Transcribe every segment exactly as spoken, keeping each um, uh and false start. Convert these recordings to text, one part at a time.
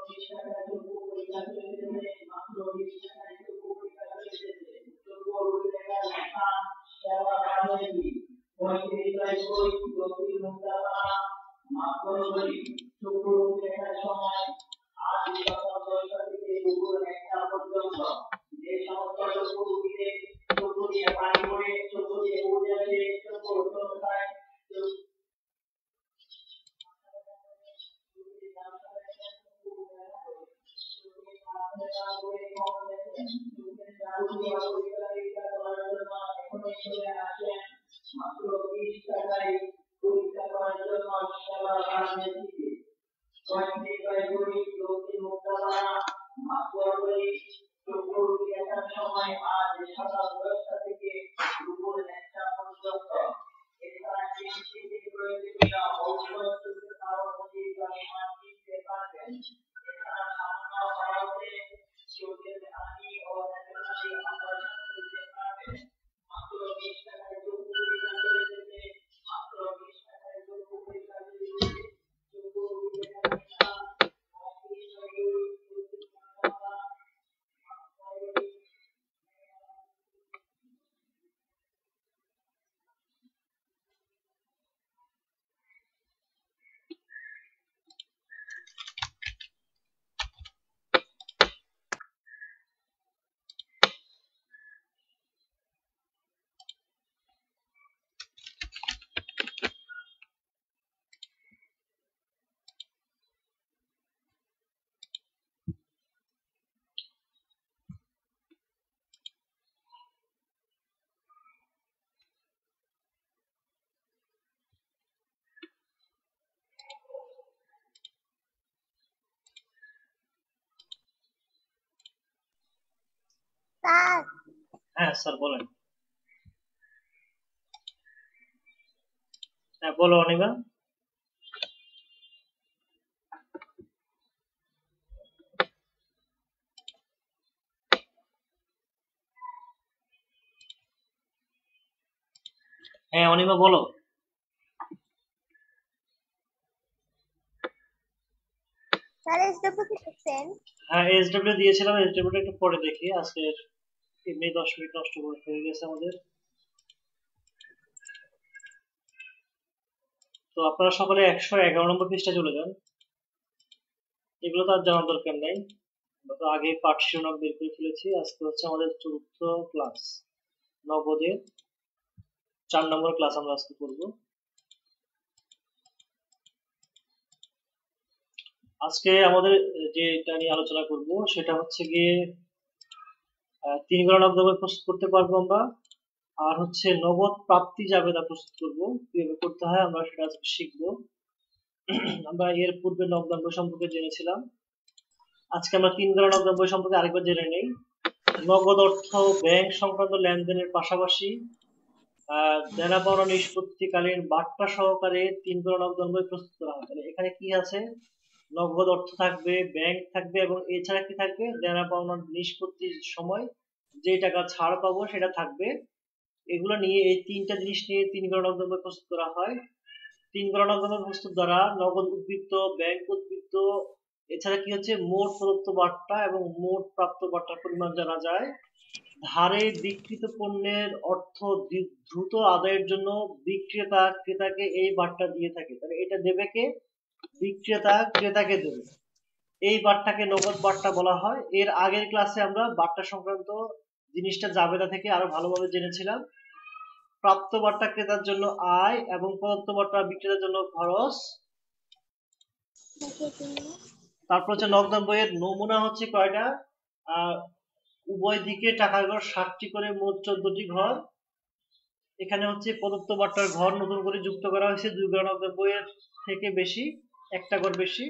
Sir হ্যাঁ sir বলেন। হ্যাঁ বলো অনিমা। হ্যাঁ অনিমা বলো। স্যার এসডব্লিউ কি দেখছেন? হ্যাঁ এসডব্লিউ দিয়েছিলাম, এসডব্লিউটা একটু পরে দেখি, আজকে এমনি দশ মিনিট নষ্ট করে হয়ে গেছে আমাদের। তো আপনারা সকলে একশো এগারো নম্বর পৃষ্ঠা চলে যান। এগুলো তো আর জানার দরকার নেই, আমরা তো আগে পাঠ শিরোনাম বের করে ফেলেছি। আজকে হচ্ছে আমাদের চতুর্থ ক্লাস, নবোদয়ের চার নম্বর ক্লাস আমরা আজকে করবো। আজকে আমাদের যেটা নিয়ে আলোচনা করব সেটা হচ্ছে গিয়ে তিন গণনা নগদ প্রস্তুত করতে পারবো আমরা, আর হচ্ছে নগদ প্রাপ্তি জাবেদা প্রস্তুত করব, কিভাবে করতে হয় আমরা সেটা আজকে শিখবো। আমরা এর পূর্বে নগদান বই সম্পর্কে জেনেছিলাম, আজকে আমরা তিন গণনা নগদান বই সম্পর্কে আরেকবার জেনে নেই। নগদ অর্থ ব্যাংক সংক্রান্ত লেনদেনের পাশাপাশি দেনা পাওনা নিষ্পত্তিকালীন বার্তা সহকারে তিন গণনা নগদান বই প্রস্তুত করা হয়। তাহলে এখানে কি আছে? নগদ অর্থ থাকবে, ব্যাংক থাকবে, এবং এছাড়া কি থাকবে? দেনা পাওনার নিষ্পত্তির সময় যে টাকা ছাড় পাবো সেটা থাকবে। এগুলো নিয়ে, এই তিনটা জিনিস নিয়ে তিন গণনা নগদান বই প্রস্তুত করা হয়। তিন গণনা নগদান বই প্রস্তুত দ্বারা নগদ উদ্বৃত্ত, ব্যাংক উদ্বৃত্ত, এছাড়া কি হচ্ছে মোট প্রদত্ত বার্তা এবং মোট প্রাপ্ত বার্তার পরিমাণ জানা যায়। ধারে বিক্রিত পণ্যের অর্থ দ্রুত আদায়ের জন্য বিক্রেতা ক্রেতাকে এই বার্তা দিয়ে থাকে। তাহলে এটা দেবে কে? বিক্রেতা ক্রেতাকে দেবে। এই বার্তাকে নগদ বার্তা বলা হয়। এর আগের ক্লাসে আমরা বার্তা সংক্রান্ত জিনিসটা জাবেদা থেকে আরো ভালোভাবে জেনেছিলাম। প্রাপ্ত বার্তা ক্রেতার জন্য আয় এবং প্রদত্ত বার্তা বিক্রেতার জন্য খরচ। তারপর হচ্ছে নগদান বইয়ের নমুনা হচ্ছে কয়টা? আহ উভয় দিকে টাকার ঘর ষাটটি করে, মোট চোদ্দটি ঘর। এখানে হচ্ছে প্রদত্ত বার্তার ঘর নতুন করে যুক্ত করা হয়েছে দুই গণনা নগদান বইয়ের থেকে বেশি, একটা ঘর বেশি।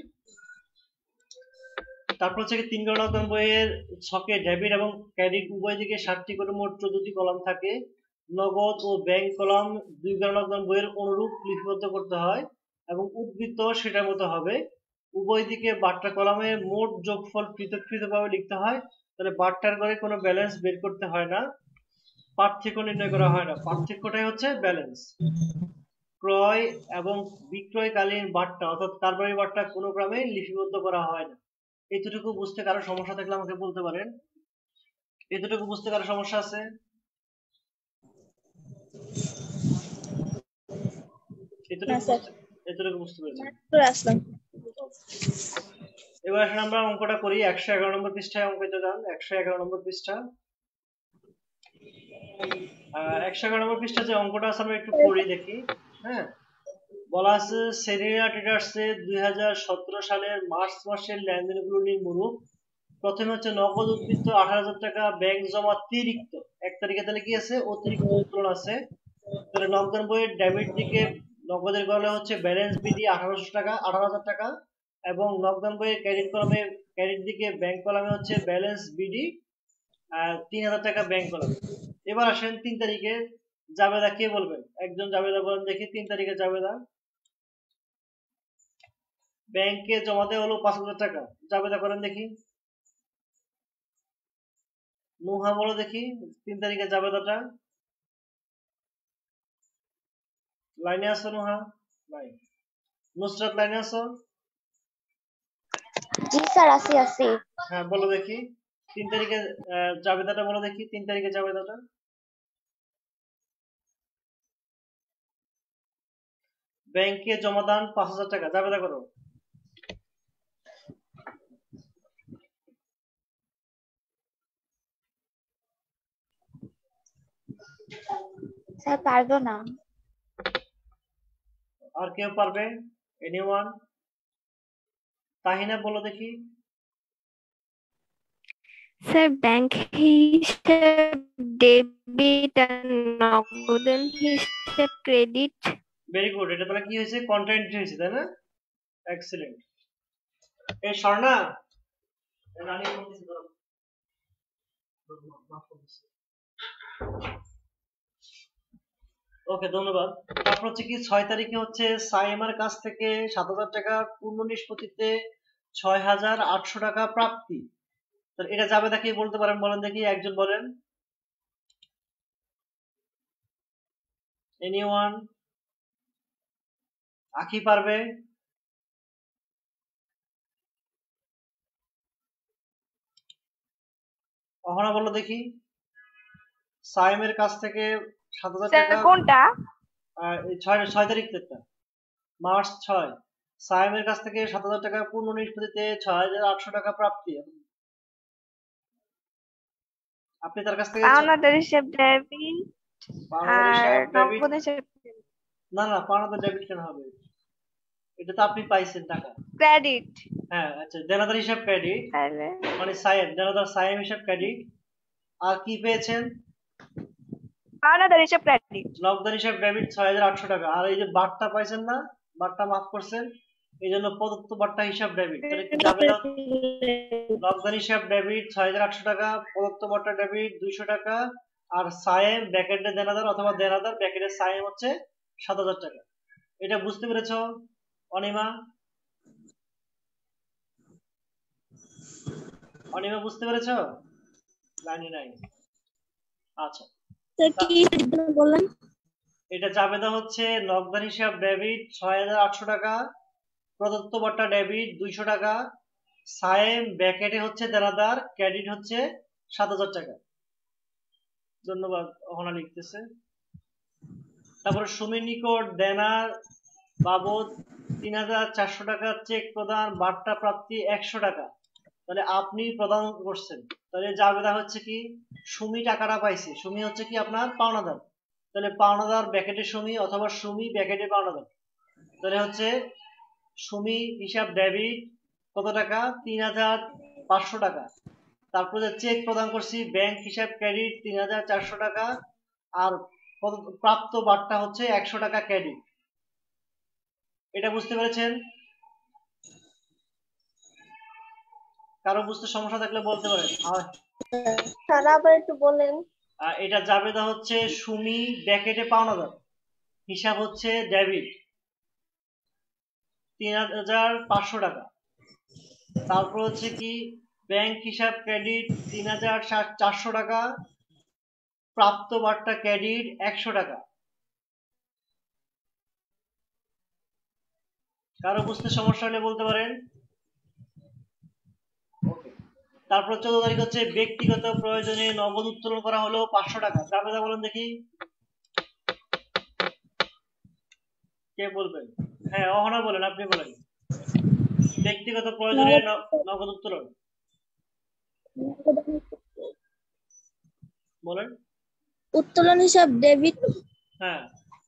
তারপর হচ্ছে তিন গণনা নগদান বইয়ের ছকে ডেবিট এবং ক্রেডিট উভয় দিকে ষাটটি করে, মোট চোদ্দটি কলাম থাকে। নগদ ও ব্যাংক কলাম দুই গণনা নগদান বইয়ের অনুরূপ লিপিবদ্ধ করতে হয় এবং উদ্বৃত্ত সেটার মতো হবে। উভয় দিকে বার্তা কলামে মোট যোগফল পৃথক পৃথকভাবে লিখতে হয়। তাহলে বার্তার ঘরে কোনো ব্যালেন্স বের করতে হয় না, পার্থক্য নির্ণয় করা হয় না, পার্থক্যটাই হচ্ছে ব্যালেন্স। ক্রয় এবং বিক্রয়কালীন বার্তা অর্থাৎ কারবারি বার্তা কোনো ক্রমে লিপিবদ্ধ করা হয় না। এতটুকু বুঝতে কারো সমস্যা থাকলে আমাকে বলতে পারেন। এতটুকু বুঝতে কারো সমস্যা আছে? এতটুকু বুঝতে এতটুকু বুঝতে পেরেছেন? এবার আসলে আমরা অঙ্কটা করি। একশো এগারো নম্বর পৃষ্ঠায় অঙ্কটা যান। একশো এগারো নম্বর পৃষ্ঠা একশো এগারো নম্বর পৃষ্ঠা যে অঙ্কটা আছে আমরা একটু পড়ি দেখি। হ্যাঁ, বলা আছে সেরিনা ট্রেডার্সে দুই হাজার সতেরো সালের মার্চ মাসের লেনদেনগুলো নিম্নরূপ। প্রথমে হচ্ছে নগদ উদ্বৃত্ত আঠারো হাজার টাকা, ব্যাংক জমা অতিরিক্ত এক তারিখে তাহলে কি আছে অতিরিক্ত উত্তোলন আছে। তাহলে নগদ বইয়ের ডেবিট দিকে নগদের কলমে হচ্ছে ব্যালেন্স বিডি আঠারোশো টাকা আঠারো হাজার টাকা এবং নগদ বইয়ের ক্রেডিট কলমে ক্রেডিট দিকে ব্যাংক কলমে হচ্ছে ব্যালেন্স বিডি তিন হাজার টাকা ব্যাংক কলমে। এবার আসেন তিন তারিখে জাবেদা কে বলবেন? একজন জাবেদা বলেন দেখি। তিন তারিখে জাবেদা ব্যাংকে জমা দেওয়া হলো পাঁচ হাজার টাকা। জাবেদা করেন দেখি। নুহা বলো দেখি তিন তারিখে জাবেদাটা। লাইনে আছো নুহা? নাই। নুসরাত লাইনে আছো? জি স্যার আছি আছি। হ্যাঁ বলো দেখি তিন তারিখে জাবেদাটা বলো দেখি। তিন তারিখে জাবেদাটা ব্যাংকে জমা দান পাঁচ হাজার টাকা। জাবেদা করো। স্যার পারবো না। আর কেউ পারবে? এনিওয়ান? তাহিনা বলো দেখি। স্যার ব্যাংক হিসাব ডেবিট আর নগদান হিসাব ক্রেডিট। Very good. এটা তাহলে কি হয়েছে? কন্টেন্ট হয়েছে, তাই না? এক্সিলেন্ট। এই স্বর্ণা রানী বলতেছি ধরো। ওকে ধন্যবাদ। তারপর হচ্ছে কি ছয় তারিখে হচ্ছে সাইমার কাছ থেকে সাত হাজার টাকা পূর্ণ নিষ্পত্তিতে ছয় হাজার আটশো টাকা প্রাপ্তি। তাহলে এটা যাবে দেখি বলতে পারেন, বলেন দেখি একজন বলেন। এনিওয়ান? আখি পারবে? অহনা বলো দেখি। সাইমের কাছ থেকে সাত হাজার টাকা কোনটা? ছয় ছয় তারিখ থেকে মার্চ ছয় সাইমের কাছ থেকে সাত হাজার টাকা পূর্ণ নিষ্পত্তিতে ছয় হাজার আটশো টাকা প্রাপ্তি। আপনি তার কাছ থেকে পাওনাদার হিসাব ডেবিট আর নগদ হিসাব না না পাওনাদার ডেবিট কেন হবে? এটা তো আপনি পাইছেন টাকা ক্রেডিট। হ্যাঁ আচ্ছা, দেনাদার হিসাব ক্রেডিট মানে সাইম, দেনাদার সাইম হিসাব ক্রেডিট। আর কি পেয়েছেন? পাওনাদার হিসাব ক্রেডিট। নগদান হিসাব ডেবিট ছয় হাজার আটশো টাকা। আর এই যে বাট্টা পাইছেন না, বাট্টা মাফ করছেন, এই জন্য প্রদত্ত বাট্টা হিসাব ডেবিট। তাহলে কি যাবে না? নগদান হিসাব ডেবিট ছয় হাজার আটশো টাকা, প্রদত্ত বাট্টা ডেবিট দুইশো টাকা, আর সাইম ব্যাকেটে দেনাদার অথবা দেনাদার ব্যাকেটে সাইম হচ্ছে সাত হাজার টাকা। এটা বুঝতে পেরেছ অনিমা? অনিমা বুঝতে পেরেছ? লাইনে নাই। আচ্ছা বললেন এটা জাবেদা হচ্ছে নগদান হিসাব ডেবিট ছয় হাজার আটশো টাকা, প্রদত্ত বাট্টা ডেবিট দুইশো টাকা, সাইম ব্যাকেটে হচ্ছে দেনাদার, ক্রেডিট হচ্ছে সাত হাজার টাকা। ধন্যবাদ। অহনা লিখতেছে। তারপর সুমির নিকট দেনার বাবদ তিন হাজার চারশো টাকা চেক প্রদান, বাট্টা প্রাপ্তি একশো টাকা। তাহলে আপনি প্রদান করছেন। তাহলে জাবেদা হচ্ছে কি সুমি টাকাটা পাইছে। সুমি হচ্ছে কি আপনার পাওনাদার। তাহলে পাওনাদার ব্যাকেটে সুমি অথবা সুমি ব্যাকেটে পাওনাদার। তাহলে হচ্ছে সুমি হিসাব ডেবিট কত টাকা? তিন হাজার পাঁচশো টাকা। তারপরে চেক প্রদান করছি ব্যাংক হিসাব ক্রেডিট তিন হাজার চারশো টাকা, আর প্রাপ্ত বাট্টা হচ্ছে একশো টাকা ক্রেডিট। এটা বুঝতে পেরেছেন? কারো বুঝতে সমস্যা থাকলে বলতে পারেন। স্যার আবার একটু বলেন। এটা জাবেদা হচ্ছে সুমি ব্যাকেটে পাওনাদার, হিসাব হচ্ছে ডেবিট তিন হাজার পাঁচশো টাকা। তারপর হচ্ছে কি ব্যাংক হিসাব ক্রেডিট তিন হাজার চারশো টাকা, প্রাপ্ত বাট্টা ক্রেডিট একশো টাকা। কারো বুঝতে সমস্যা হলে বলতে পারেন। তারপর চোদ্দ তারিখ হচ্ছে ব্যক্তিগত প্রয়োজনে নগদ উত্তোলন করা হলো পাঁচশো টাকা। জাবেদা বলেন দেখি, কে বলবেন? হ্যাঁ অহনা বলেন, আপনি বলেন। ব্যক্তিগত প্রয়োজনে নগদ উত্তোলন বলেন। উত্তোলন হিসাব ডেবিট, হ্যাঁ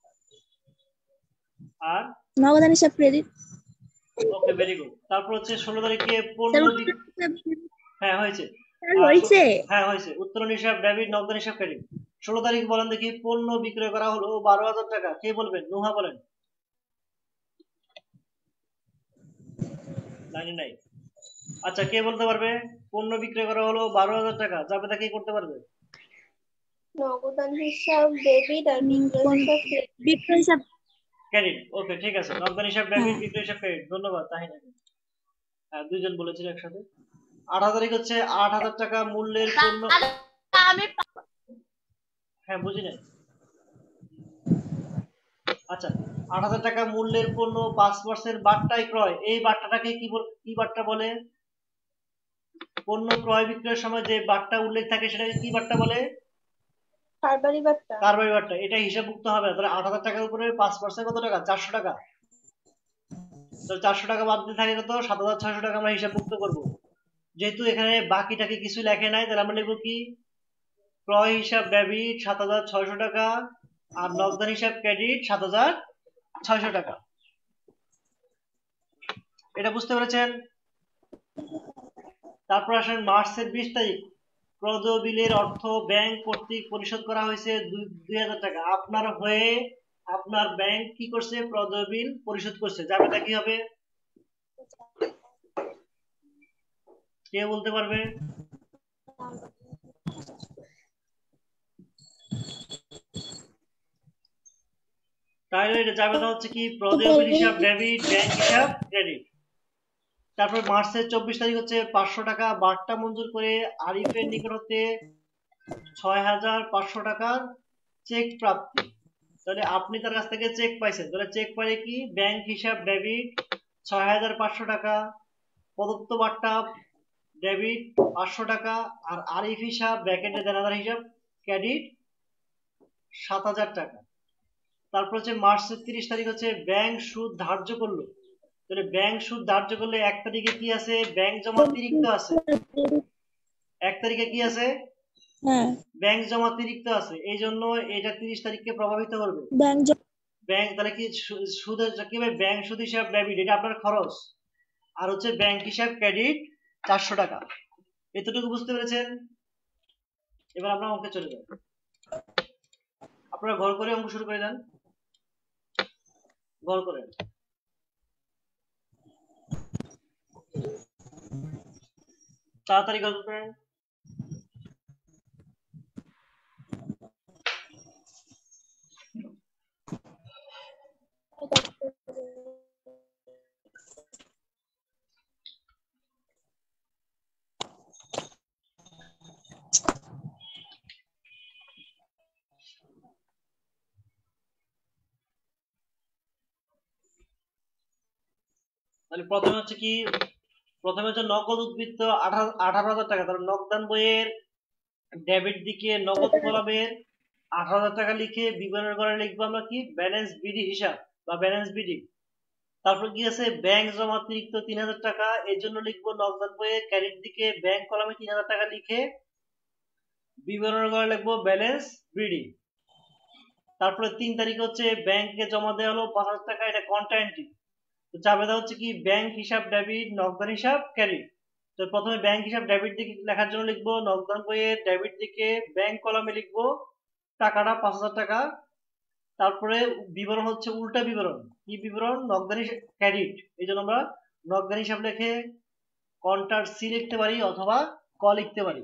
আর নগদান হিসাব ক্রেডিট। ওকে ভেরি গুড। তারপর হচ্ছে ষোলো তারিখে পণ্য হ্যাঁ হয়েছে হয়েছে হ্যাঁ হয়েছে উত্তোলন হিসাব ডেবিট, নগদান হিসাব ক্রেডিট। ষোলো তারিখ বলেন দেখি, পণ্য বিক্রয় করা হলো বারো হাজার টাকা। কে বলবেন? নুহা বলেন। লাইনে নাই। আচ্ছা কে বলতে পারবে? পণ্য বিক্রয় করা হলো বারো হাজার টাকা। জাবেদা কে করতে পারবে? নগদান হিসাব ডেবিট আর বিক্রয় হিসাব ক্রেডিট। ওকে ঠিক আছে, নগদান হিসাব ডেবিট, বিক্রয় হিসাব ক্রেডিট। ধন্যবাদ তাহিনা। হ্যাঁ দুইজন বলেছিল একসাথে। আঠারো তারিখ হচ্ছে আট হাজার টাকা মূল্যের পণ্য। হ্যাঁ বুঝি নাই। আচ্ছা আট হাজার টাকা মূল্যের পণ্য পাঁচ পার্সেন্ট বাট্টায় ক্রয়। এই বাট্টাটাকে কি কি বাট্টা বলে? পণ্য ক্রয় বিক্রয়ের সময় যে বাট্টা উল্লেখ থাকে সেটাকে কি বাট্টা বলে? কারবারি বাট্টা। কারবারি বাট্টা। এটা হিসাবভুক্ত হবে। তাহলে আট হাজার টাকার উপরে পাঁচ পার্সেন্ট কত টাকা? চারশো টাকা। তো চারশো টাকা বাদ দিয়ে থাকে কত? সাত হাজার ছয়শো টাকা আমরা হিসাবভুক্ত করবো। যেহেতু এখানে বাকিটাকে কিছু লেখে নাই, তাহলে আমরা লিখবো কি? ক্রয় হিসাব ডেবিট সাত হাজার ছয়শো টাকা আর নগদান হিসাব ক্রেডিট সাত হাজার ছয়শো টাকা। এটা বুঝতে পেরেছেন? তারপর আসেন মার্চের বিশ তারিখ, প্রদেয় বিলের অর্থ ব্যাংক কর্তৃক পরিশোধ করা হয়েছে দুই হাজার টাকা। আপনার হয়ে আপনার ব্যাংক কি করছে? প্রদেয় বিল পরিশোধ করছে। জাবেদা কি হবে? কে বলতে পারবে? তাহলে এটা জাবেদা হচ্ছে কি? প্রদেয় বিল হিসাব ডেবিট, ব্যাংক হিসাব ক্রেডিট। তারপর মার্চের চব্বিশ তারিখ হচ্ছে পাঁচশো টাকা বার্তা মঞ্জুর করে আরিফের নিকট হতে ছয় হাজার পাঁচশো টাকার চেক প্রাপ্তি। তাহলে আপনি তার কাছ থেকে চেক পাইছেন, তাহলে চেক পাইলে কি? ব্যাংক হিসাব ডেবিট ছয় হাজার পাঁচশো টাকা, প্রদত্ত বার্তা ডেবিট পাঁচশো টাকা, আর আরিফ হিসাব ব্র্যাকেটে দেনাদার হিসাব ক্রেডিট সাত হাজার টাকা। তারপর হচ্ছে মার্চের তিরিশ তারিখ হচ্ছে ব্যাংক সুদ ধার্য করলো। তাহলে ব্যাংক সুদ ধার্য করলে এক তারিখে কি আছে? ব্যাংক জমা অতিরিক্ত আছে। এক তারিখে কি আছে? ব্যাংক জমা অতিরিক্ত আছে। এই জন্য এটা তিরিশ তারিখকে প্রভাবিত করবে। ব্যাংক তাহলে কি সুদ কি হবে? ব্যাংক সুদ হিসাব ডেবিট, এটা আপনার খরচ। আর হচ্ছে ব্যাংক হিসাব ক্রেডিট চারশো টাকা। এতটুকু বুঝতে পেরেছেন? এবার আমরা অঙ্কে চলে যাই। আপনারা ঘর করে অঙ্ক শুরু করে দেন। ঘর করে তাড়াতাড়ি গল্প করেন। তাহলে প্রথমে হচ্ছে কি? প্রথমে হচ্ছে নগদ উদ্বৃত্ত আঠারো হাজার টাকা। তাহলে নগদান বইয়ের ডেবিট দিকে নগদ কলামের আঠারো হাজার টাকা লিখে বিবরণ করে লিখবো আমরা কি? ব্যালেন্স বিডি হিসাব বা ব্যালেন্স বিডি। তারপর কি আছে? ব্যাংক জমা অতিরিক্ত তিন হাজার টাকা। এর জন্য লিখবো নগদান বইয়ের ক্রেডিট দিকে ব্যাংক কলামে তিন হাজার টাকা লিখে বিবরণ করে লিখবো ব্যালেন্স বিডি। তারপরে তিন তারিখ হচ্ছে ব্যাংকে জমা দেওয়া হলো পাঁচ হাজার টাকা, এটা কন্টা এন্ট্রি। তো জাবেদা হচ্ছে কি? ব্যাংক হিসাব ডেবিট, নগদান হিসাব ক্রেডিট। তো প্রথমে ব্যাংক হিসাব ডেবিট দিকে লেখার জন্য লিখবো নগদান বইয়ের ডেবিট দিকে ব্যাংক কলামে লিখবো টাকাটা পাঁচ হাজার টাকা। তারপরে বিবরণ হচ্ছে উল্টা বিবরণ। কি বিবরণ? নগদান হিসাব ক্রেডিট। এই জন্য আমরা নগদান হিসাব লিখে কন্টার সি লিখতে পারি অথবা ক লিখতে পারি।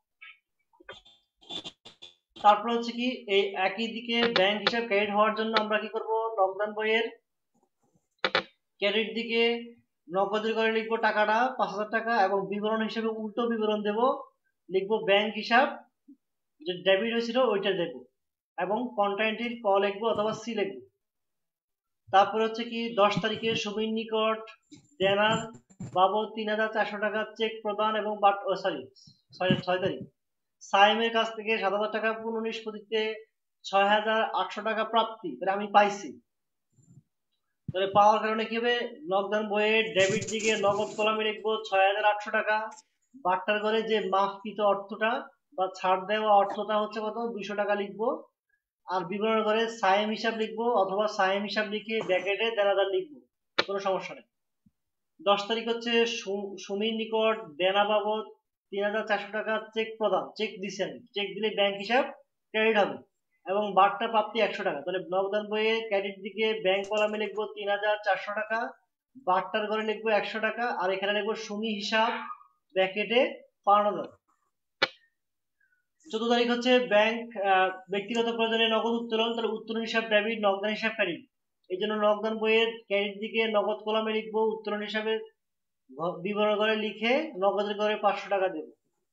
তারপর হচ্ছে কি? এই একই দিকে ব্যাংক হিসাব ক্রেডিট হওয়ার জন্য আমরা কি করব? নগদান বইয়ের ক্রেডিট দিকে নগদের করে লিখবো টাকাটা পাঁচ হাজার টাকা এবং বিবরণ হিসেবে উল্টো বিবরণ দেব, লিখবো ব্যাংক হিসাব যে ডেবিট হয়েছিল ওইটা দেব এবং কন্টাইনটির ক লিখবো অথবা সি লিখবো। তারপর হচ্ছে কি? দশ তারিখে সুমির নিকট দেনার বাবদ তিন হাজার চারশো টাকা চেক প্রদান এবং সরি ছয় ছয় তারিখ সাইমের কাছ থেকে সাত হাজার টাকা পুনঃনিষ্পত্তিতে ছয় হাজার আটশো টাকা প্রাপ্তি, তাহলে আমি পাইছি। তাহলে পাওয়ার কারণে কি হবে, লকডাউন বইয়ের ডেবিট দিকে নগদ কলামে লিখবো ছয় হাজার আটশো টাকা, বাট্টার ঘরে যে মাফকৃত অর্থটা বা ছাড় দেওয়া অর্থটা হচ্ছে কত দুইশো টাকা লিখবো, আর বিবরণ ঘরে সাইম হিসাব লিখবো অথবা সাইম হিসাব লিখে ব্র্যাকেটে দেড় হাজার লিখবো, কোনো সমস্যা নেই। দশ তারিখ হচ্ছে সুমির নিকট দেনা বাবদ তিন হাজার চারশো টাকা চেক প্রদান, চেক দিচ্ছেন, চেক দিলে ব্যাংক হিসাব ক্রেডিট হবে এবং বার্তা প্রাপ্তি একশো টাকা। তাহলে লকডাউন বইয়ে ক্রেডিট দিকে ব্যাংক কলামে লিখবো তিন হাজার চারশো টাকা, বার্তার ঘরে লিখবো একশো টাকা, আর এখানে লিখবো সুমি হিসাব ব্র্যাকেটে পাওনা যাবে। চোদ্দ তারিখ হচ্ছে ব্যাংক ব্যক্তিগত প্রয়োজনে নগদ উত্তোলন, তাহলে উত্তোলন হিসাব ডেবিট, নগদান হিসাব ক্রেডিট। এই জন্য লকডাউন বইয়ের ক্রেডিট দিকে নগদ কলামে লিখবো উত্তোলন হিসাবে বিবরণ ঘরে লিখে নগদের ঘরে পাঁচশো টাকা দেব।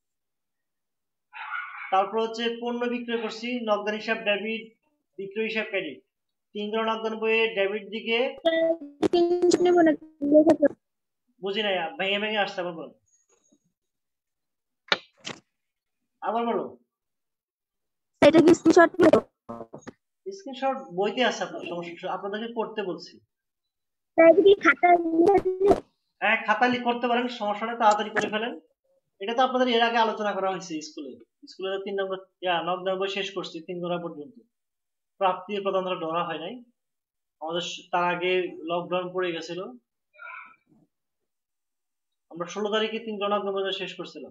তারপর হচ্ছে পণ্য বিক্রয় করছি, নগদান হিসাব ডেবিট, বিক্রয় হিসাব ক্রেডিট। তিন জন নগদান বইয়ের ডেবিট দিকে বুঝি নাই, ভেঙে ভেঙে আসছে, আবার বলো আবার বলো এটা কি স্ক্রিনশট নিব? স্ক্রিনশট বইতে আছে আপনার, সমস্যা আপনাদেরকে করতে বলছি। তাই কি খাতা হ্যাঁ খাতা লিখ করতে পারেন, সমস্যা নেই, তাড়াতাড়ি করে ফেলেন। এটা তো আপনাদের এর আগে আলোচনা করা হয়েছে স্কুলে, স্কুলে তিন নম্বর নকদান বই শেষ করছি তিন ঘন্টা পর্যন্ত, প্রাপ্তি প্রদান ধরা হয় নাই আমাদের, তার আগে লকডাউন পড়ে গেছিল, আমরা ষোলো তারিখে তিন ঘন্টা বই শেষ করছিলাম।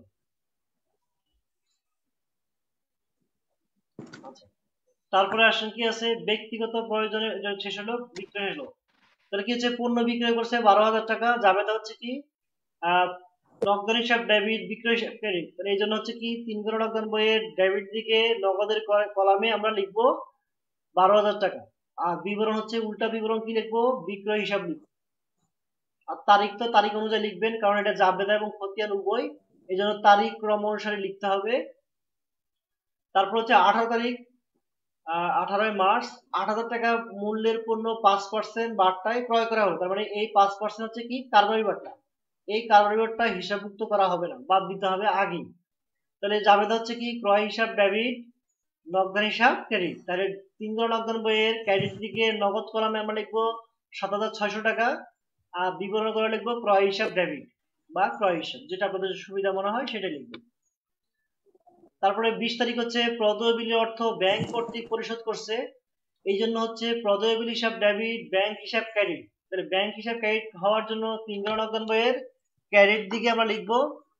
আচ্ছা তারপরে আসেন কি আছে, ব্যক্তিগত প্রয়োজনে শেষ হলো, বিক্রয় হলো। তাহলে কি হচ্ছে, পণ্য বিক্রয় করছে বারো হাজার টাকা, জাবেদা হচ্ছে কি আহ নগদান হিসাব ডেবিট, বিক্রয় হিসাব ক্রেডিট। তাহলে এই জন্য হচ্ছে কি তিন ঘন্টা নগদান বইয়ের ডেবিট দিকে নগদের কলামে আমরা লিখবো বারো হাজার টাকা, আর বিবরণ হচ্ছে উল্টা বিবরণ কি লিখবো, বিক্রয় হিসাব লিখবো। আর তারিখ তো তারিখ অনুযায়ী লিখবেন, কারণ এটা জাবেদা এবং খতিয়ান উভয়, এই জন্য তারিখ ক্রম অনুসারে লিখতে হবে। তারপর হচ্ছে আঠারো তারিখ আহ আঠারোই মার্চ আট হাজার টাকা মূল্যের পণ্য পাঁচ পার্সেন্ট বাট্টায় ক্রয় করা হলো, তার মানে এই পাঁচ পার্সেন্ট হচ্ছে কি কারবারি বাট্টা, এই কারবারি বাট্টা হিসাবভুক্ত করা হবে না, বাদ দিতে হবে আগেই। তাহলে জাবেদা হচ্ছে কি ক্রয় হিসাব ডেবিট, নগদান হিসাব ক্রেডিট। তাহলে তিন জন নগদান বইয়ের ক্রেডিট দিকে নগদ কলামে আমরা লিখবো সাত হাজার ছয়শো টাকা, আর বিবরণ করে লিখবো ক্রয় হিসাব ডেবিট বা ক্রয় হিসাব, যেটা আপনাদের সুবিধা মনে হয় সেটা লিখবো। তারপরে বিশ তারিখ হচ্ছে প্রদেয় বিলের অর্থ ব্যাংক কর্তৃক পরিশোধ করছে, এই জন্য হচ্ছে প্রদেয় বিল হিসাব ডেবিট, ব্যাংক হিসাব ক্রেডিট। তাহলে ব্যাংক হিসাব ক্রেডিট হওয়ার জন্য তিন জন নগদান বইয়ের ক্রেডিট দিকে আমরা লিখবো,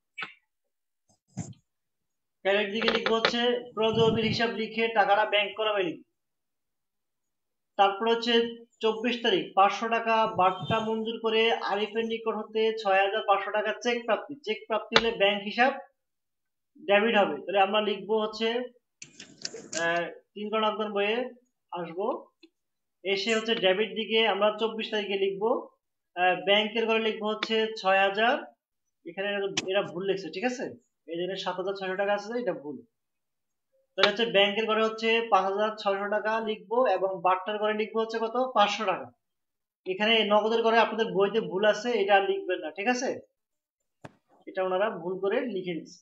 ক্রেডিট দিকে লিখবো হচ্ছে প্রদেয় বিল হিসাব লিখে টাকাটা ব্যাংক কলামে লিখবো। তারপর হচ্ছে চব্বিশ তারিখ পাঁচশো টাকা বার্তা মঞ্জুর করে আরিফের নিকট হতে ছয় হাজার পাঁচশো টাকা চেক প্রাপ্তি, চেক প্রাপ্তি হলে ব্যাংক হিসাব ডেবিট হবে। তাহলে আমরা লিখবো হচ্ছে তিন জন নগদান বইয়ে আসবো, এসে হচ্ছে ডেবিট দিকে আমরা চব্বিশ তারিখে লিখবো, ব্যাংকের ঘরে লিখবো হচ্ছে ছয় হাজার, এখানে এরা ভুল লিখছে, ঠিক আছে, এই জন্য সাত হাজার ছয়শো টাকা আছে, এটা ভুল। তাহলে হচ্ছে ব্যাংকের ঘরে হচ্ছে পাঁচ হাজার ছয়শো টাকা লিখবো এবং বার্তার ঘরে লিখবো হচ্ছে কত পাঁচশো টাকা। এখানে নগদের ঘরে আপনাদের বইতে ভুল আছে, এটা আর লিখবেন না, ঠিক আছে, এটা ওনারা ভুল করে লিখে দিচ্ছে।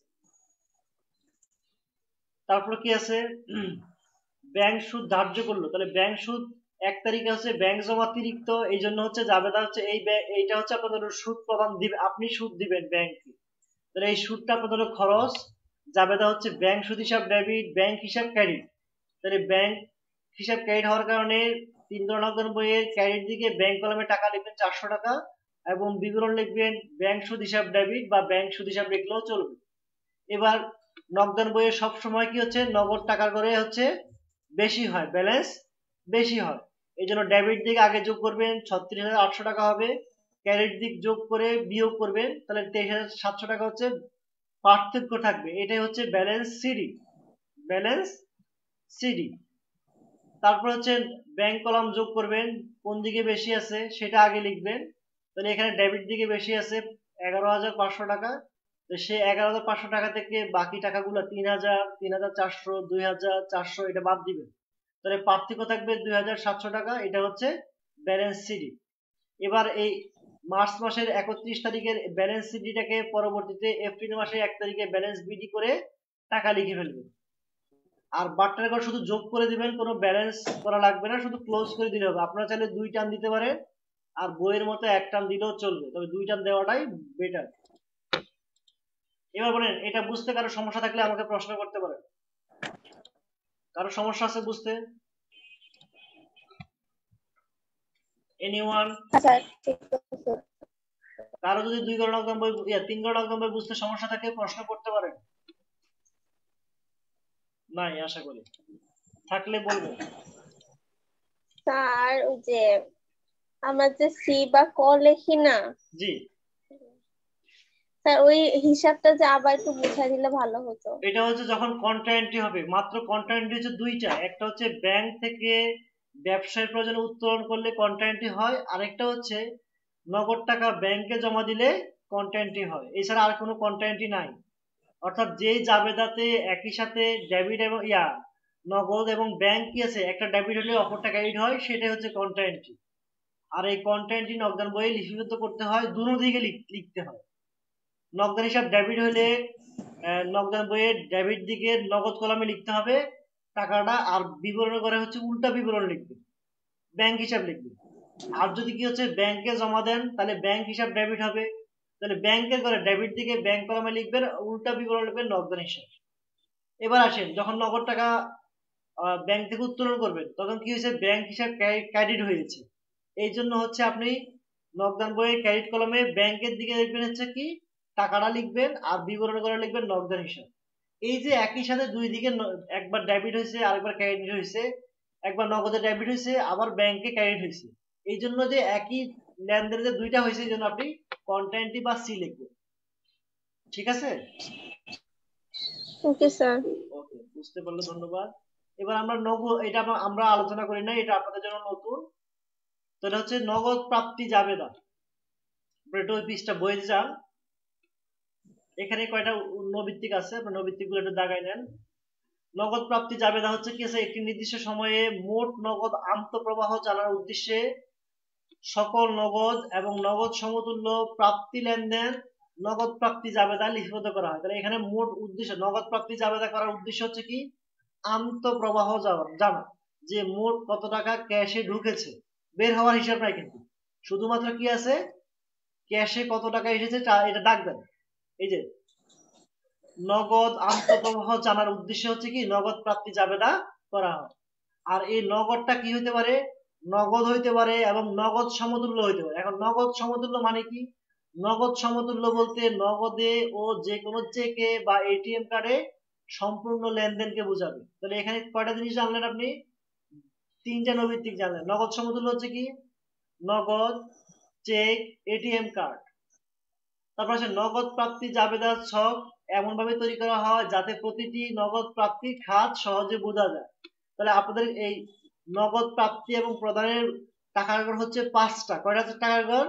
তারপর কি আছে, ব্যাংক সুদ ধার্য করলো, তাহলে ব্যাংক সুদ এক তারিখে হচ্ছে ব্যাংক জমা অতিরিক্ত, এই জন্য হচ্ছে জাবেদা হচ্ছে এই এইটা হচ্ছে আপনাদের সুদ প্রদান দিবে, আপনি সুদ দিবেন ব্যাংকে, তাহলে এই সুদটা আপনাদের খরচ, জাবেদা হচ্ছে ব্যাংক সুদ হিসাব ডেবিট, ব্যাংক হিসাব ক্রেডিট। তাহলে ব্যাংক হিসাব ক্রেডিট হওয়ার কারণে তিন নগদান বইয়ের ক্রেডিট দিকে ব্যাংক কলামে টাকা লিখবেন চারশো টাকা এবং বিবরণ লিখবেন ব্যাংক সুদ হিসাব ডেবিট বা ব্যাংক সুদ হিসাব লিখলেও চলবে। এবার নগদান বইয়ে সব সময় কি হচ্ছে নগদ টাকার করে হচ্ছে বেশি হয়, ব্যালেন্স বেশি হয়, এই জন্য ডেবিট দিক আগে যোগ করবেন ছত্রিশ হাজার আটশো টাকা হবে, ক্রেডিট দিক যোগ করে বিয়োগ করবেন, তাহলে তেইশ হাজার সাতশো টাকা হচ্ছে পার্থক্য থাকবে, এটাই হচ্ছে ব্যালেন্স সিডি, ব্যালেন্স সিডি। তারপর হচ্ছে ব্যাংক কলাম যোগ করবেন, কোন দিকে বেশি আছে সেটা আগে লিখবেন, তাহলে এখানে ডেবিট দিকে বেশি আছে এগারো হাজার পাঁচশো টাকা, তো সে এগারো হাজার পাঁচশো টাকা থেকে বাকি টাকাগুলো তিন হাজার তিন হাজার চারশো দুই হাজার চারশো এটা বাদ দিবেন, তাহলে পার্থক্য থাকবে দুই হাজার সাতশো টাকা, এটা হচ্ছে ব্যালেন্স সিডি। এবার এই মার্চ মাসের একত্রিশ তারিখের ব্যালেন্স সিডিটাকে পরবর্তীতে এপ্রিল মাসের এক তারিখে ব্যালেন্স বিডি করে টাকা লিখে ফেলবেন। আর বাট্টার ঘর শুধু যোগ করে দিবেন, কোনো ব্যালেন্স করা লাগবে না, শুধু ক্লোজ করে দিলে হবে। আপনারা চাইলে দুই টান দিতে পারেন, আর বইয়ের মতো এক টান দিলেও চলবে, তবে দুই টান দেওয়াটাই বেটার। এবার বলেন, এটা বুঝতে কারো সমস্যা থাকলে আমাকে প্রশ্ন করতে পারেন। কারো সমস্যা আছে বুঝতে? এনিওয়ান? আচ্ছা ঠিক আছে। কারো যদি দুই গড় লগ্ন বই ইয়া তিন গড় লগ্ন বই বুঝতে সমস্যা থাকে প্রশ্ন করতে পারেন। নাই আশা করি, থাকলে বলবেন। স্যার ওই যে আমরা যে সি বা ক লিখি না, জি স্যার ওই হিসাবটা যে আবার একটু বুঝাই দিলে ভালো হতো। এটা হচ্ছে যখন কন্ট্রা এন্ট্রি হবে, মাত্র কন্ট্রা এন্ট্রি হচ্ছে দুইটা, একটা হচ্ছে ব্যাংক থেকে ব্যবসায়ের প্রয়োজনে উত্তোলন করলে কন্ট্রা এন্ট্রি হয়, আরেকটা হচ্ছে নগদ টাকা ব্যাংকে জমা দিলে কন্ট্রা এন্ট্রি হয়। এছাড়া আর কোনো কন্ট্রা এন্ট্রি নাই। অর্থাৎ যেই জাবেদাতে একই সাথে ডেবিট এবং ইয়া নগদ এবং ব্যাংক কি আছে, একটা ডেবিট হলে অপরটা ক্রেডিট হয়, সেটাই হচ্ছে কন্ট্রা এন্ট্রি। আর এই কন্ট্রা এন্ট্রি নগদান বইয়ে লিপিবদ্ধ করতে হয়, দুনো দিকে লিখতে হয়। নগদান হিসাব ডেবিট হলে নগদান বইয়ে ডেবিট দিকে নগদ কলামে লিখতে হবে টাকাটা, আর বিবরণ করে হচ্ছে উল্টা বিবরণ লিখবে, ব্যাংক হিসাব লিখবে। আর যদি কি হচ্ছে ব্যাংকে জমা দেন তাহলে ব্যাংক হিসাব ডেবিট হবে, তাহলে ব্যাংকের করে ডেবিট দিকে ব্যাংক কলামে লিখবেন, উল্টা বিবরণ লিখবেন নগদান হিসাব। এবার আসেন, যখন নগদ টাকা ব্যাংক থেকে উত্তোলন করবেন তখন কি হয়েছে, ব্যাংক হিসাব ক্রেডিট হয়েছে। এই জন্য হচ্ছে আপনি নগদান বইয়ের ক্রেডিট কলমে ব্যাংকের দিকে লিখবেন হচ্ছে কি টাকাটা লিখবেন, আর বিবরণ করে লিখবেন নগদান হিসাব। এই যে একই সাথে দুই দিকে একবার ডেবিট হয়েছে, আরেকবার ক্রেডিট হয়েছে, একবার নগদে ডেবিট হয়েছে, আবার ব্যাংকে ক্রেডিট হয়েছে, এই জন্য যে একই লেনদেনে যে দুইটা হয়েছে, এই জন্য আপনি কন্ট্রা এন্ট্রি বা সি লিখবেন। ঠিক আছে? Okay sir. ওকে, বুঝতে পারলে ধন্যবাদ। এবার আমরা নগদ, এটা আমরা আলোচনা করি না, এটা আপনাদের জন্য নতুন। তো এটা হচ্ছে নগদ প্রাপ্তি জাবেদা। একটু ওই পৃষ্ঠা বইয়ে যান, এখানে কয়টা নৈবিত্তিক আছে, আপনার নৈবিত্তিক গুলো একটু দাগাই নেন। নগদ প্রাপ্তি জাবেদা হচ্ছে কি, একটি নির্দিষ্ট সময়ে মোট নগদ আন্তঃপ্রবাহ জানার উদ্দেশ্যে সকল নগদ এবং নগদ সমতুল্য প্রাপ্তি লেনদেন নগদ প্রাপ্তি জাবেদা লিপিবদ্ধ করা হয়। তাহলে এখানে মোট উদ্দেশ্য, নগদ প্রাপ্তি জাবেদা করার উদ্দেশ্য হচ্ছে কি, আন্তঃপ্রবাহ জানা, যে মোট কত টাকা ক্যাশে ঢুকেছে, বের হওয়ার হিসাব নাই, কিন্তু শুধুমাত্র কি আছে, ক্যাশে কত টাকা এসেছে এটা ডাক দেন। এই যে নগদ আন্তঃপ্রবাহ জানার উদ্দেশ্য হচ্ছে কি, নগদ প্রাপ্তি জাবেদা করা হয়। আর এই নগদটা কি হইতে পারে, নগদ হইতে পারে এবং নগদ সমতুল্য হইতে পারে। এখন নগদ সমতুল্য মানে কি, নগদ সমতুল্য বলতে নগদে ও যে কোনো চেকে বা এটিএম কার্ডে সম্পূর্ণ লেনদেনকে বোঝাবে। তাহলে এখানে কয়টা জিনিস জানলেন আপনি, তিনটা নৈবিত্তিক জানলেন। নগদ সমতুল্য হচ্ছে কি, নগদ, চেক, এটিএম কার্ড। তারপর আছে নগদ প্রাপ্তি জাবেদার ছক এমন ভাবে তৈরি করা হয় যাতে প্রতিটি নগদ প্রাপ্তির খাত সহজে বোঝা যায়। তাহলে আপনাদের এই নগদ প্রাপ্তি এবং প্রদানের টাকার ঘর হচ্ছে পাঁচটা। কয়টা হচ্ছে টাকার ঘর?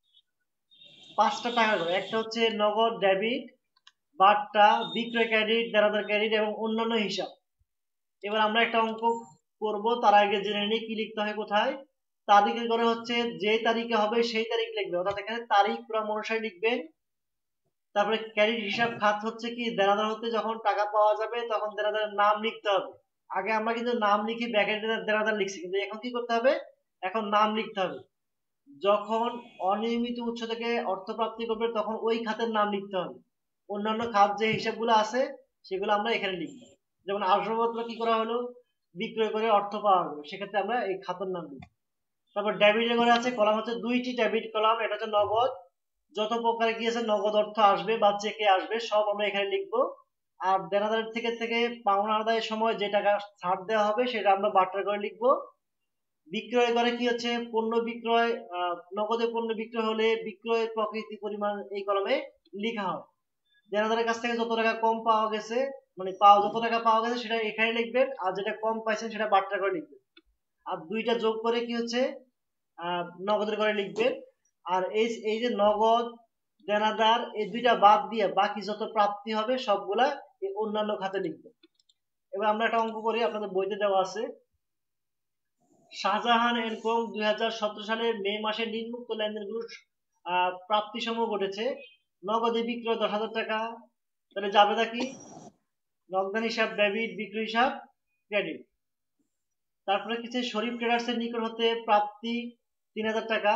পাঁচটা টাকার ঘর। একটা হচ্ছে নগদ ডেবিট, বাট্টা, বিক্রয় ক্রেডিট, দেনাদার ক্রেডিট এবং অন্যান্য হিসাব। এবার আমরা একটা অঙ্ক করব, তার আগে জেনে নিই কি লিখতে হয় কোথায়। তারিখের ঘরে হচ্ছে যে তারিখে হবে সেই তারিখ লিখবে, অর্থাৎ এখানে তারিখ ক্রম অনুসারে লিখবেন। তারপরে ক্রেডিট হিসাব খাত হচ্ছে কি, দেনাদার হতে যখন টাকা পাওয়া যাবে তখন দেনাদারের নাম লিখতে হবে। আগে আমরা কিন্তু নাম লিখি ব্যাকেটে দেনাদার লিখছি, কিন্তু এখন কি করতে হবে, এখন নাম লিখতে হবে। যখন অনিয়মিত উৎস থেকে অর্থ প্রাপ্তি করবে তখন ওই খাতের নাম লিখতে হবে। অন্যান্য খাত যে হিসাবগুলো আছে সেগুলো আমরা এখানে লিখব। যেমন আসবাবপত্র কি করা হলো, বিক্রয় করে অর্থ পাওয়া গেল, সেক্ষেত্রে আমরা এই খাতের নাম লিখব। তারপর ডেবিটের ঘরে আছে কলাম হচ্ছে দুইটি ডেবিট কলাম, এটা হচ্ছে নগদ, যত প্রকারে গিয়েছে নগদ অর্থ আসবে বা চেকে আসবে সব আমরা এখানে লিখবো। আর দেনাদারের থেকে থেকে পাওনা আদায়ের সময় যে টাকা ছাড় দেওয়া হবে সেটা আমরা বাট্টার করে লিখবো। বিক্রয় করে কি হচ্ছে, পণ্য বিক্রয়, নগদে পণ্য বিক্রয় হলে বিক্রয়ের প্রকৃতি পরিমাণ এই কলমে লেখা হয়। দেনাদারের কাছ থেকে যত টাকা কম পাওয়া গেছে, মানে পাওয়া যত টাকা পাওয়া গেছে সেটা এখানে লিখবেন, আর যেটা কম পাইছেন সেটা বাট্টার করে লিখবেন। আর দুইটা যোগ করে কি হচ্ছে, আহ নগদের করে লিখবেন। আর এই এই যে নগদ, দেনাদার, এই দুইটা বাদ দিয়ে বাকি যত প্রাপ্তি হবে সবগুলা এই অন্যান্য খাতে লিখবে। এবার আমরা একটা অঙ্ক করি, আপনাদের বইতে দেওয়া আছে। শাহজাহান এন্ড কোং দুই হাজার সতেরো সালের মে মাসে নিম্নোক্ত লেনদেনগুলো আহ প্রাপ্তি সমূহ ঘটেছে। নগদে বিক্রয় দশ হাজার টাকা, তাহলে জাবেদা কি? নগদান হিসাব ডেবিট, বিক্রয় হিসাব ক্রেডিট। তারপরে কিছু শরীফ ট্রেডার্স এর নিকট হতে প্রাপ্তি তিন হাজার টাকা।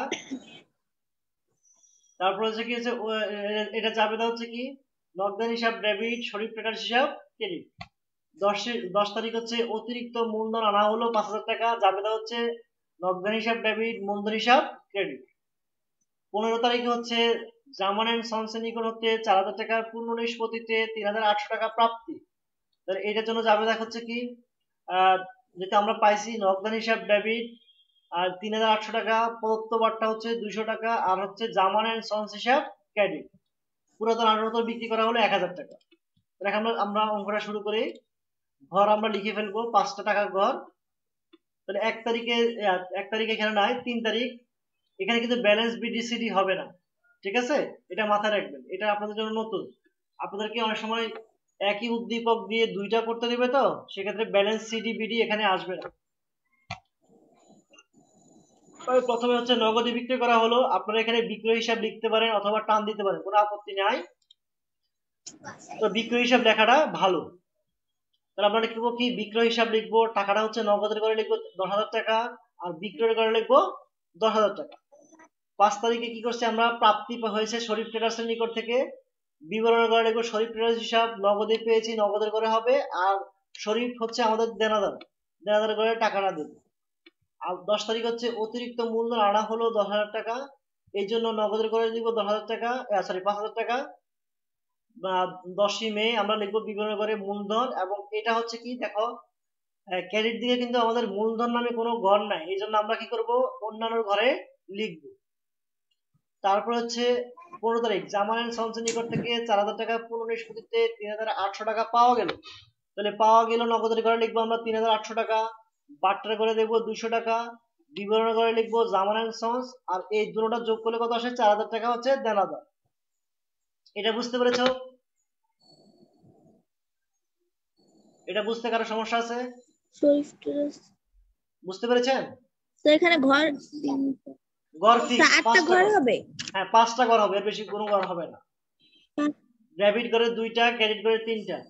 তারপর হচ্ছে কি হচ্ছে এটা জাবেদা হচ্ছে কি? নগদান হিসাব ডেবিট, শরীফ ট্রেডার্স হিসাব ক্রেডিট। দশ দশ তারিখ হচ্ছে অতিরিক্ত মূলধন আনা হলো পাঁচ হাজার টাকা, জাবেদা হচ্ছে নগদান হিসাব ডেবিট, মূলধন হিসাব ক্রেডিট। পনেরো তারিখে হচ্ছে জামান এন্ড সন্স এর নিকট হতে চার হাজার টাকা পূর্ণ নিষ্পত্তিতে তিন হাজার আটশো টাকা প্রাপ্তি। তাহলে এটার জন্য জাবেদা হচ্ছে কি? আহ যেটা আমরা পাইছি নগদান হিসাব ডেবিট আর তিন হাজার আটশো টাকা, প্রদত্ত বার্তা হচ্ছে দুইশো টাকা, আর হচ্ছে জামান এন্ড সন্স হিসাব ক্রেডিট। পুরাতন আঠারো বিক্রি করা হলো এক হাজার টাকা। এখন আমরা আমরা অঙ্কটা শুরু করি। ঘর আমরা লিখে ফেলবো পাঁচটা টাকার ঘর। তাহলে এক তারিখে এক তারিখ এখানে নাই, তিন তারিখ এখানে কিন্তু ব্যালেন্স বিডিসিডি হবে না, ঠিক আছে? এটা মাথায় রাখবেন, এটা আপনাদের জন্য নতুন। আপনাদেরকে অনেক সময় একই উদ্দীপক দিয়ে দুইটা করতে দিবে, তো সেক্ষেত্রে ব্যালেন্স সিডি বিডি এখানে আসবে না। প্রথমে হচ্ছে নগদে বিক্রি করা হলো, আপনারা এখানে বিক্রয় হিসাব লিখতে পারেন অথবা টান দিতে পারেন, কোনো আপত্তি নাই। তো বিক্রয় হিসাব লেখাটা ভালো। তাহলে আমরা লিখবো কি? বিক্রয় হিসাব লিখবো, টাকাটা হচ্ছে নগদের করে লিখবো দশ হাজার টাকা, আর বিক্রয়ের করে লিখবো দশ হাজার টাকা। পাঁচ তারিখে কি করছে আমরা? প্রাপ্তি হয়েছে শরীফ ট্রেডার্স এর নিকট থেকে, বিবরণের করে লিখবো শরীফ ট্রেডার্স হিসাব, নগদে পেয়েছি নগদের করে হবে, আর শরীফ হচ্ছে আমাদের দেনাদার, দেনাদার করে টাকাটা দেবে। আর দশ তারিখ হচ্ছে অতিরিক্ত মূলধন আনা হলো দশ হাজার টাকা, এই জন্য নগদের করে লিখবো দশ হাজার টাকা, সরি পাঁচ হাজার টাকা। দশই মে আমরা লিখবো বিবরণের করে মূলধন, এবং এটা হচ্ছে কি? দেখো ক্রেডিট দিকে কিন্তু আমাদের মূলধন নামে কোনো ঘর নাই, এই জন্য আমরা কি করব? অন্যান্য ঘরে লিখবো। তারপর হচ্ছে পনেরো তারিখ জামান এন্ড সন্স এর নিকট থেকে চার হাজার টাকা পূর্ণ নিষ্পত্তিতে তিন হাজার আটশো টাকা পাওয়া গেল। তাহলে পাওয়া গেল নগদের ঘরে লিখবো আমরা তিন হাজার আটশো টাকা, বাট্টার করে দেখবো দুইশো টাকা, বিবরণের ঘরে লিখবো জামান এন্ড সন্স, আর এই দুটোটা যোগ করলে কত আসে? চার হাজার টাকা হচ্ছে দেনাদার। এটা বুঝতে পেরেছো? এটা বুঝতে কারো সমস্যা আছে? শরীফ ট্রেডার্স বুঝতে পেরেছেন? তো এখানে ঘর ঘর ফিক্স আটটা ঘর হবে। হ্যাঁ, পাঁচটা ঘর হবে, এর বেশি কোনো ঘর হবে না। ডেবিট করে দুইটা, ক্রেডিট করে তিনটা।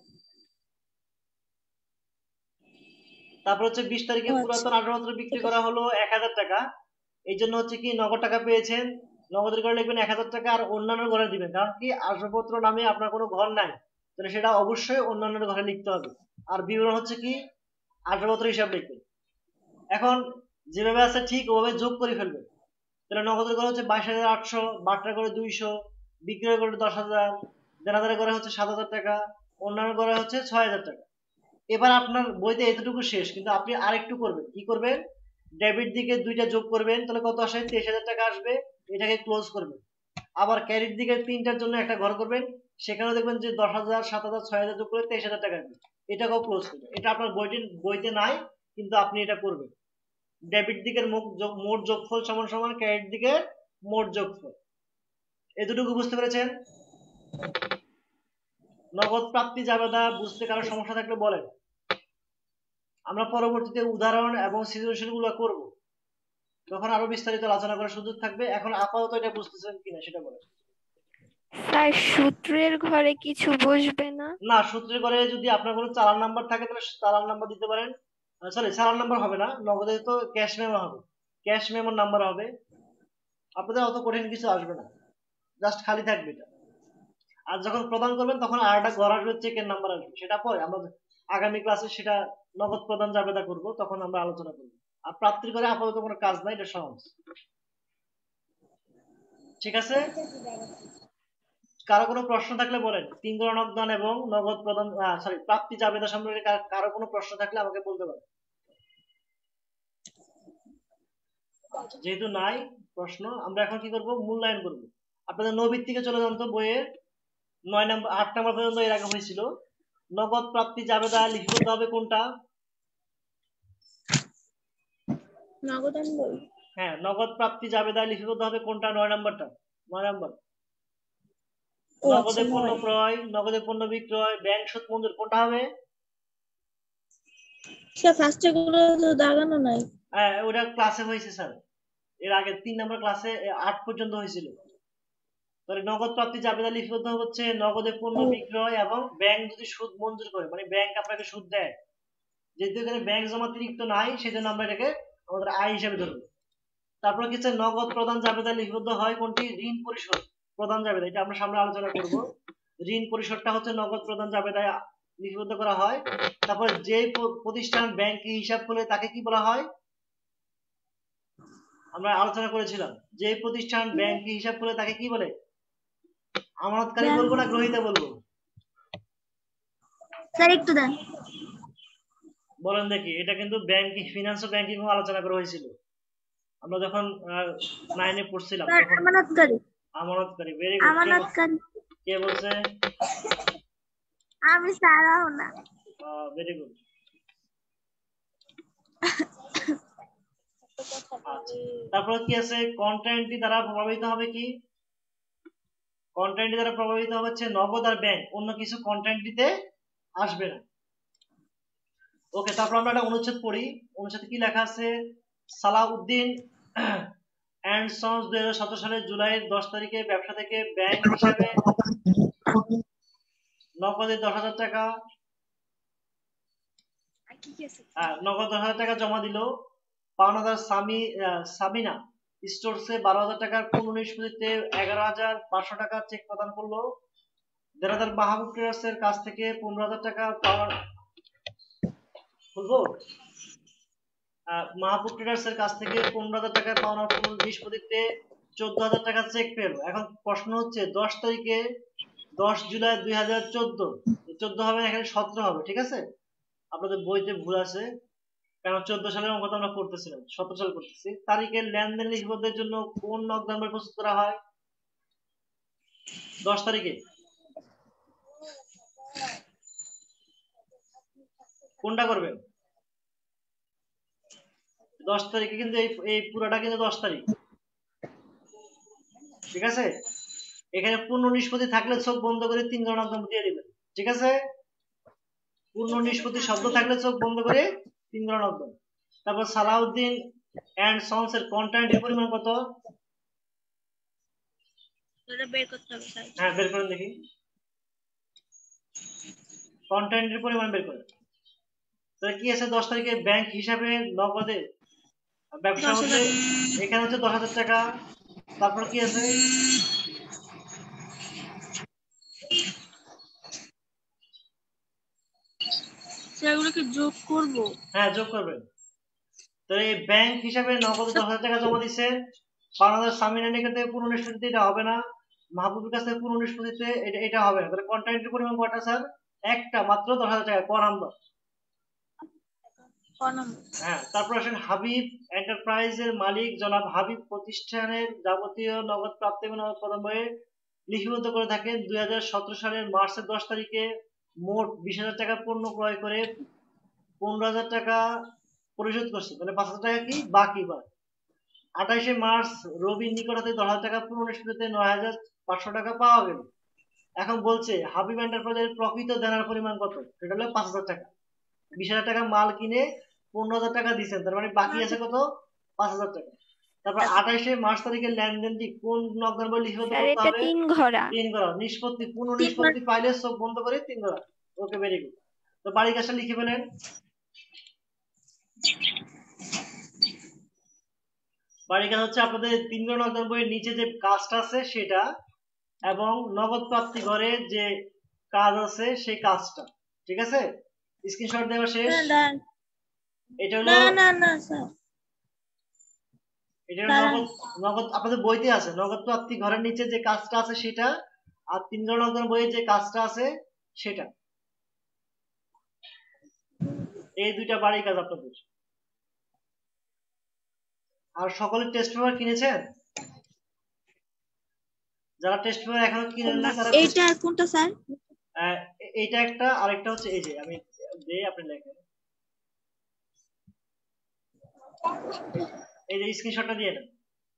তারপর হচ্ছে বিশ তারিখে পুরাতন আসবাবপত্র বিক্রি করা হলো এক হাজার টাকা, এই জন্য হচ্ছে কি নগদ টাকা পেয়েছেন, নগদের ঘরে লিখবেন এক হাজার টাকা, আর অন্যান্য ঘরে দিবেন, কারণ কি আসবাবপত্র নামে আপনার কোনো ঘর নাই, তাহলে সেটা অবশ্যই অন্যান্য ঘরে লিখতে হবে। আর বিবরণ হচ্ছে কি? আসবাবপত্র হিসাব লিখবেন। এখন যেভাবে আছে ঠিক ওভাবে যোগ করে ফেলবেন। তাহলে নগদের ঘরে হচ্ছে বাইশ হাজার আটশো, বাট্টার করে দুইশো, বিক্রয় করে দশ হাজার, দেনাদারের ঘরে হচ্ছে সাত হাজার টাকা, অন্যান্য ঘরে হচ্ছে ছয় হাজার টাকা। এবার আপনার বইতে এতটুকু শেষ, কিন্তু আপনি আরেকটু করবেন। কি করবেন? ডেবিট দিকে দুইটা যোগ করবেন, তাহলে কত আসে? তেইশ হাজার টাকা আসবে, এটাকে ক্লোজ করবেন। আবার ক্রেডিট দিকে তিনটার জন্য একটা ঘর করবেন, সেখানে দেখবেন যে দশ হাজার, সাত হাজার, ছয় হাজার যোগ করে তেইশ হাজার টাকা আসবে, এটাকেও ক্লোজ করবেন। এটা আপনার বইটি বইতে নাই, কিন্তু আপনি এটা করবেন। ডেবিট দিকের মোট যোগফল সমান সমান ক্রেডিট দিকের মোট যোগফল। এতটুকু বুঝতে পেরেছেন? নগদ প্রাপ্তি জাবেদা বুঝতে কারো সমস্যা থাকলে বলেন, আমরা পরবর্তীতে উদাহরণ এবং সৃজনশীল গুলো করবো, তখন আরো বিস্তারিত আলোচনা করার সুযোগ থাকবে। এখন আপাতত এটা বুঝতেছেন কিনা সেটা বলেন। স্যার সূত্রের ঘরে কিছু বসবে না? না, সূত্রের ঘরে যদি আপনার কোনো চালান নাম্বার থাকে তাহলে চালান নাম্বার দিতে পারেন। সরি, চালান নাম্বার হবে না, নগদে তো ক্যাশ মেমো হবে, ক্যাশ মেমোর নাম্বার হবে। আপনাদের অত কঠিন কিছু আসবে না, জাস্ট খালি থাকবে এটা। আর যখন প্রদান করবেন তখন আর একটা ঘর আসবে, চেকের নাম্বার আসবে, সেটা পরে আমরা আগামী ক্লাসে সেটা নগদ প্রদান জাবেদা করব, তখন আমরা আলোচনা করব। আর প্রাপ্তির ঘরে আপাতত কোনো কাজ নাই, এটা সহজ। ঠিক আছে? কারো কোনো প্রশ্ন থাকলে বলেন। তিন গণ নগদান এবং নগদ প্রদান সরি প্রাপ্তি জাবেদা সম্পর্কে কারো কোনো প্রশ্ন থাকলে আমাকে বলতে পারেন। যেহেতু নাই প্রশ্ন, আমরা এখন কি করব? মূল্যায়ন করব। আপনাদের নবীর থেকে চলে যান তো বইয়ের নয় নম্বর আট নম্বর পর্যন্ত এর আগে হয়েছিল। নগদ প্রাপ্তি জাবেদা লিখিত হবে কোনটা? নগদান বই। হ্যাঁ, নগদ প্রাপ্তি জাবেদা লিপিবদ্ধ হবে কোনটা? নয় নম্বরটা, নয় নম্বর। নগদে পণ্য ক্রয়, নগদে পণ্য বিক্রয়, ব্যাংক সুদ মঞ্জুর, কোনটা হবে? স্যার ফার্স্টে গুলো তো দাগানো নাই। হ্যাঁ, ওটা ক্লাসে হয়েছে স্যার, এর আগে তিন নম্বর ক্লাসে আট পর্যন্ত হয়েছিল। তাহলে নগদ প্রাপ্তি জাবেদা লিপিবদ্ধ হচ্ছে নগদে পণ্য বিক্রয় এবং ব্যাংক যদি সুদ মঞ্জুর করে, মানে ব্যাংক আপনাকে সুদ দেয়, যেহেতু এখানে ব্যাংক জমাতিরিক্ত নাই সেজন্য আমরা এটাকে আমাদের আয় হিসেবে ধরবো। তারপর কি হচ্ছে নগদ প্রদান জাবেদা লিপিবদ্ধ হয় কোনটি? ঋণ পরিশোধ প্রদান জাবেদা, এটা আমরা সামনে আলোচনা করব। ঋণ পরিশোধটা হচ্ছে নগদ প্রদান জাবেদায় লিপিবদ্ধ করা হয়। তারপর যে প্রতিষ্ঠান ব্যাংকে হিসাব খুলে তাকে কি বলা হয়? আমরা আলোচনা করেছিলাম যে প্রতিষ্ঠান ব্যাংকে হিসাব খুলে তাকে কি বলে? আমানতকারী বলবো না গ্রহীতা বলবো? স্যার একটু দেন, বলেন দেখি। এটা কিন্তু ব্যাংকিং, ফিনান্স ও ব্যাংকিং আলোচনা করা হয়েছিল আমরা যখন নাইনে পড়ছিলাম তখন। আমানতকারী। আমানতকারী, ভেরি গুড। আমানতকারী কে বলছে? আমি স্যারও না। Very good. তারপর কি আছে? কন্টেন্টটি দ্বারা প্রভাবিত হবে কি? কন্টেন্টটি দ্বারা প্রভাবিত হচ্ছে নগদ আর ব্যাংক, অন্য কিছু কন্টেন্টটিতে আসবে না। ওকে, তারপর আমরা একটা অনুচ্ছেদ পড়ি। অনুচ্ছেদে কি লেখা আছে? সালাউদ্দিন এন্ড সন্স দুই হাজার সতেরো সালের জুলাইয়ের দশ তারিখে ব্যবসা থেকে ব্যাংক হিসাবে নগদে দশ হাজার টাকা নগদ দশ হাজার টাকা জমা দিল। পাওনাদার সামি সাবিনা স্টোরসে বারো হাজার টাকার পূর্ণ নিষ্পত্তিতে এগারো হাজার পাঁচশো টাকা চেক প্রদান করলো। দেনাদার মাহবুব ট্রেডার্সের কাছ থেকে পনেরো হাজার টাকা পাওনা বলবো মাহবুব ট্রেডার্সের কাছ থেকে পনেরো হাজার টাকা পাওনা পূর্ণ নিষ্পত্তিতে চোদ্দ হাজার টাকা চেক পেল। এখন প্রশ্ন হচ্ছে দশ তারিখে দশ জুলাই দুই হাজার চোদ্দ, চোদ্দ হবে এখানে সতেরো হবে, ঠিক আছে? আপনাদের বইতে ভুল আছে, কারণ চোদ্দ সালের অঙ্ক তো আমরা করতেছিলাম, সতেরো সাল করতেছি। তারিখের লেনদেন লিপিবদ্ধের জন্য কোন নক নাম্বার প্রস্তুত করা হয়? দশ তারিখে কোনটা করবেন? দশ তারিখে কিন্তু এই এই পুরাটা কিন্তু দশ তারিখ, ঠিক আছে? এখানে পূর্ণ নিষ্পত্তি থাকলে চোখ বন্ধ করে তিন গণনা নম্বর দিয়ে দিবেন, ঠিক আছে? পূর্ণ নিষ্পত্তি শব্দ থাকলে চোখ বন্ধ করে তিন গণনা নম্বর। তারপর সালাউদ্দিন এন্ড সন্স এর কন্টেন্টের পরিমাণ কত? বের করতে হবে স্যার। হ্যাঁ, বের করেন দেখি। কন্টেন্টের পরিমাণ বের করেন। তাহলে কি আছে? দশ তারিখে ব্যাংক হিসাবে নগদে ব্যবসা হচ্ছে, এখানে হচ্ছে দশ হাজার টাকা। তারপর কি আছে? সেগুলোকে যোগ করব? হ্যাঁ, যোগ করবেন। তাহলে এই ব্যাংক হিসাবে নগদ দশ হাজার টাকা জমা দিচ্ছে। পাওনাদার সামিনা নিকট থেকে পূর্ণ নিষ্পত্তিতে এটা হবে না, মাহবুবের কাছ থেকে পূর্ণ নিষ্পত্তিতে এটা এটা হবে না। তাহলে কন্টেন্টের পরিমাণ কয়টা স্যার? একটা মাত্র, দশ হাজার টাকা। ক নাম্বার? হ্যাঁ। তারপর আসেন হাবিব এন্টারপ্রাইজের মালিক জনাব হাবিব প্রতিষ্ঠানের যাবতীয় নগদ প্রাপ্তি এবং নগদ প্রদান বইয়ে লিপিবদ্ধ করে থাকেন দুই হাজার সতেরো সালের মার্চের দশ তারিখে মোট বিশ হাজার টাকা পণ্য ক্রয় করে পনেরো হাজার টাকা পরিশোধ করছে, তাহলে পাঁচ হাজার টাকা কি বাকি। বা আঠাইশে মার্চ রবির নিকট হতে দশ হাজার টাকা পূর্ণ নিষ্পত্তিতে নয় হাজার পাঁচশো টাকা পাওয়া গেল। এখন বলছে হাবিব এন্টারপ্রাইজের প্রকৃত দেনার পরিমাণ কত? সেটা হলো পাঁচ হাজার টাকা। বিশ হাজার টাকা মাল কিনে পনেরো হাজার টাকা দিচ্ছেন, তার মানে বাকি আছে কত? পাঁচ হাজার টাকা। তারপর আঠাইশে মার্চ তারিখের লেনদেনটি কোন নগদান বলে লিপিবদ্ধ করতে হবে? তিন ঘোড়া। তিন ঘোড়া। নিষ্পত্তি, পূর্ণ নিষ্পত্তি পাইলে চোখ বন্ধ করে তিন ঘোড়া। Okay, very good. তো বাড়ি কাজটা লিখে ফেলেন। বাড়ি কাজ হচ্ছে আপনাদের তিন ঘোড়া নগদান বইয়ের নিচে যে কাজটা আছে সেটা, এবং নগদ প্রাপ্তি ঘরে যে কাজ আছে সেই কাজটা, ঠিক আছে? স্ক্রিনশট দেওয়া শেষ। এটা হলো না না না স্যার, এটা নগদ নগদ আপনাদের বইতে আছে। নগদ প্রাপ্তি ঘরের নিচে যে কাজটা আছে সেটা, আর তিন ঘর নগদ বইয়ে যে কাজটা আছে সেটা, এই দুইটা বাড়ি কাজ আপনাদের। আর সকলে টেস্ট পেপার কিনেছেন? যারা টেস্ট পেপার এখনো কিনেন না তারা এইটা কোনটা স্যার? এইটা একটা, আরেকটা হচ্ছে এই যে আমি দেই, আপনি লেখেন। এই যে স্ক্রিনশটটা দিয়ে দেন।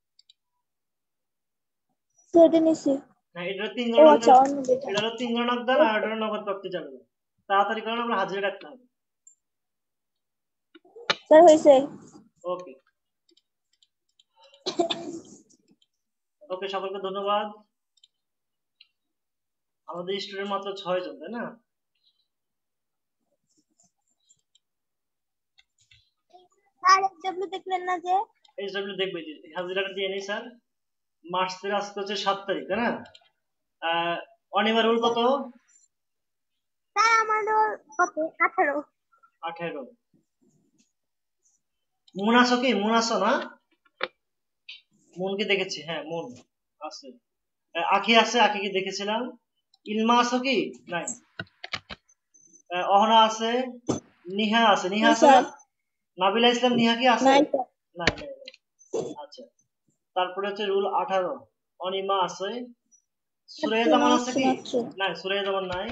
সেটা নিছি। হ্যাঁ, এটা তিন ঘর নগদ, এটা হলো তিন ঘর নগদ আর এটা হলো নগদ প্রাপ্তি যাবে। তাড়াতাড়ি করেন, আমরা হাজিরা রাখতে হবে। স্যার হইছে। ওকে ওকে, সকলকে ধন্যবাদ। আমাদের স্টুডেন্ট মাত্র ছয় জন, তাই না? স্যার এসডব্লিউ দেখলেন না যে? এইচডব্লিউ দেখবে, হাজিরাটা দিয়ে নেই স্যার। মার্চের আজকে হচ্ছে সাত তারিখ, তাই না? আহ অনিমা রুল কত? স্যার আমার রোল কত? আঠারো। আঠারো। মুন আসো কি? মুন আসো না? মুনকে দেখেছি, হ্যাঁ মুন আছে। আহ, আখি আছে, আখিকে দেখেছিলাম। ইলমা আসো কি? নাই। আহ, অহনা আছে, নিহা আছে, নিহা আছে না? নাবিলা ইসলাম নিহা কি আছে? নাই স্যার। নাই নাই নাই। আচ্ছা, তারপরে হচ্ছে রুল আঠারো, অনিমা আছে। সুরাইয়া জামান আছে কি? নাই, সুরাইয়া জামান নাই।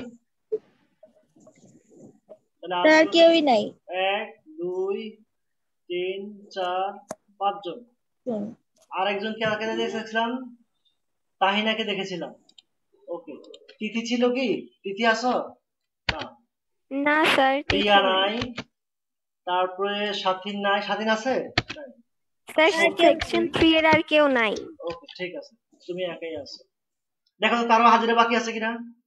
তাহলে স্যার আজকে কেউই নাই। এক দুই তিন চার পাঁচজন। হুম। আরেকজন কে আগে দেখেছিলাম, তাহিনাকে দেখেছিলাম। ওকে, তিথি ছিল কি? তিথি আসো? না। না স্যার, প্রিয়া নাই, তারপরে স্বাধীন নাই। স্বাধীন আছে? নাই। স্যার স্যার কেউ সেকশন থ্রি এর আর কেউ নাই। ওকে ঠিক আছে, তুমি একাই আছো। দেখো তো কারো হাজিরা বাকি আছে কিনা।